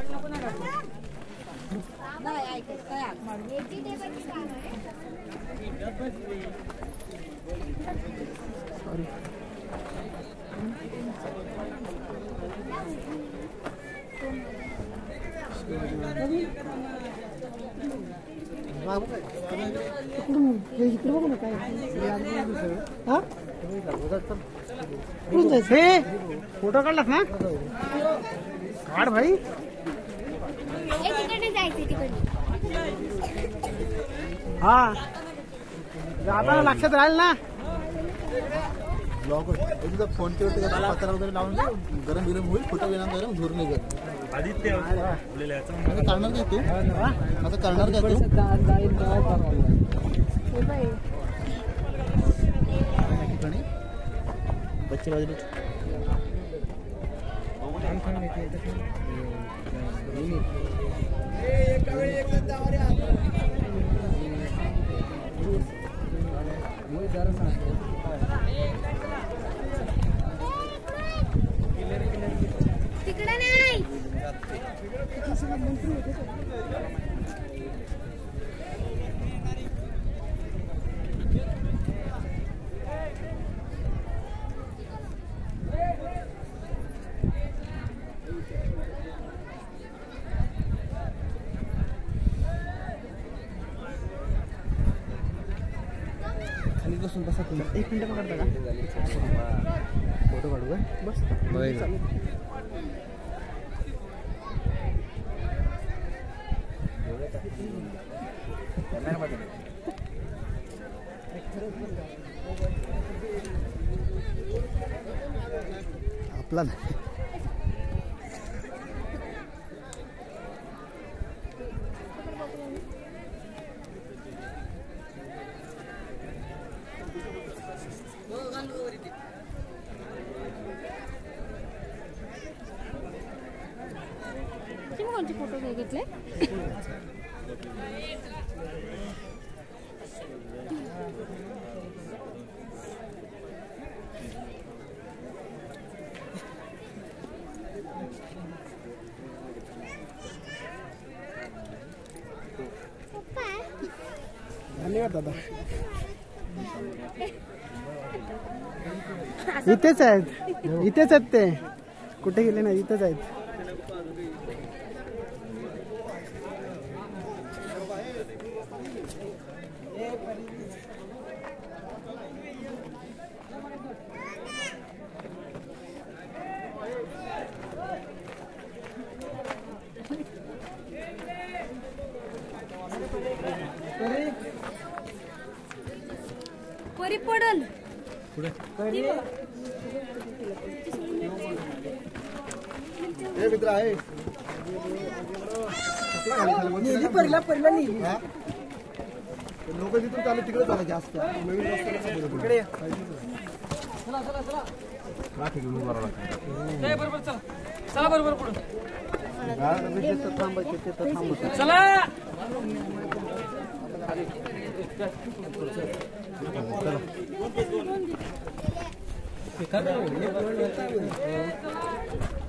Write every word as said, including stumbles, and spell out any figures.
photo काढलास ना काढ भाई हा जाताना लक्षात राहील ना ब्लॉग एकदा फोन केवरती पत्रा वगैरे लावून गरम बिरम होईल फोटो घेणार गरम धूर निघेल आदित्य करणार काय तू आता करणार काय तू ठिकाणी बच्चे वाजले तिकडे नाही खाली बसून बसा तुम्ही एक मिनिट पकडता का फोटो काढू का बस आपला कोणते फोटो घेतले धन्यवाद दादा इथेच आहेत इथेच आहेत ते कुठे गेले नाही इथेच आहेत परी पडल मित्र आहे परिला परिला नेली लोक तिथून चालू तिकडे चालायचे जास्त नवीन रस्त्याला बरोबर चला चला बरोबर पुढे थांबायचे ते तर थांबत चला चला